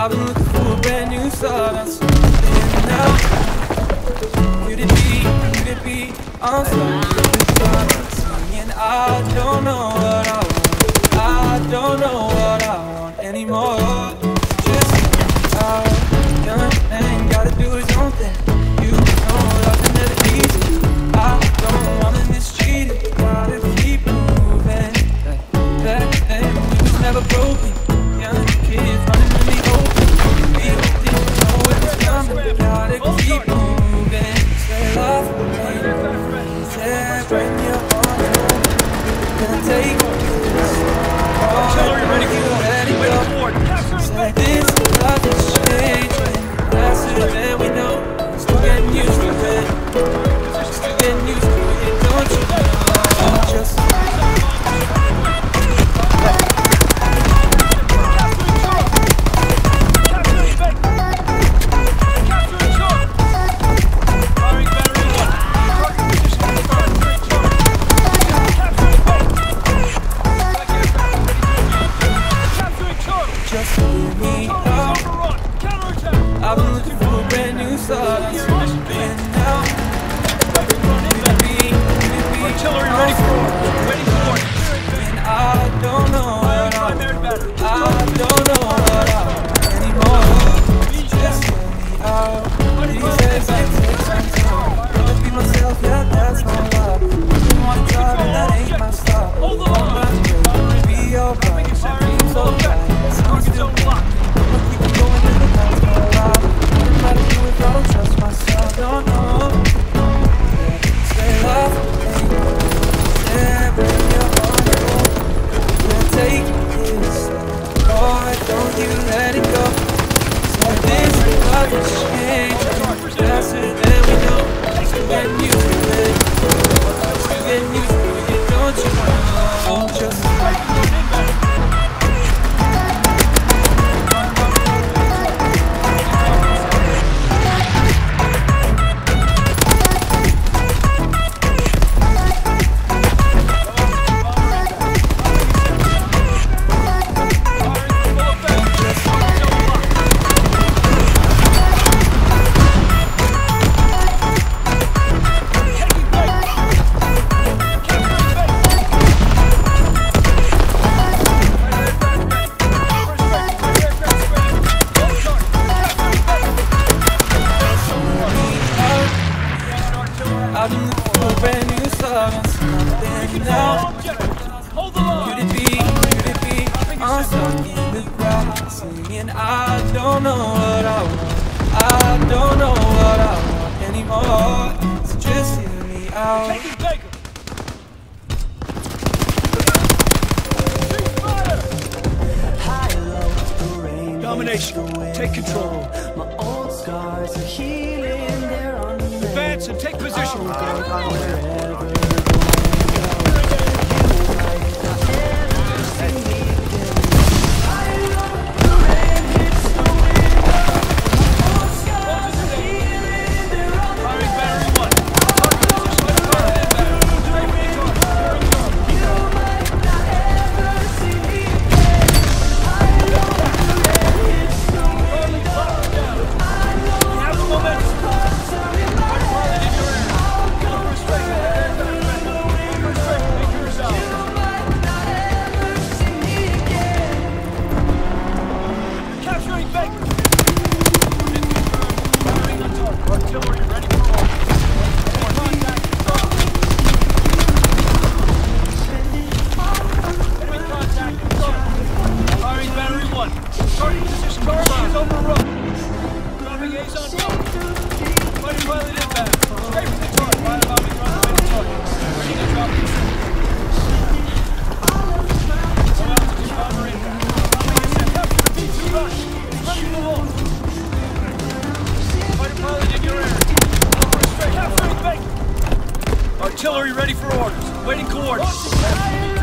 I've been looking for a brand new start on something now. Could it be, I'm stuck singing, I don't know what I want, I don't know what I want anymore. Just out, young and gotta do his own thing. You know nothing never easy. I don't wanna mistreat it, gotta keep moving. That thing was never broken. Young kids running to me open. We didn't know it was coming. Gotta keep moving. Stay love for me. Say when you're on your own. Gonna take this. Artillery ready for let it go. Say this love is changing. Faster than we know. Still getting used to it. Still getting used to it. Don't you know? Just I've been looking for a brand new start. I'm something now. Artillery ready for order. Waiting for order. And I don't know what I want. I don't know what I want anymore. Just let me out. These days I take some time. Wanna be myself, yeah, that's my love. I want to drive and that ain't my style. Hold the line. I'll be alright. Seems so right. Sounds still blocked. I'ma keep it going till the time's go out. I don't do it, I don't trust myself. Don't know. Stay love for me. Yeah, bring your heart home. Can't take this. Boy, don't you let it go. So this love is changing. Faster than we know. Still getting used to it. Still getting used to it. Don't you know? Just I've been looking for a brand new start on something now. Hold the line. Could it be, I'm stuck in the crowd singing, I don't know what I want, I don't know what I want anymore. So just hear me out. Taking Baker. Domination. Take control. My old scars are healing. They're on the Advance and take position. Artillery ready for orders. Waiting coordinates.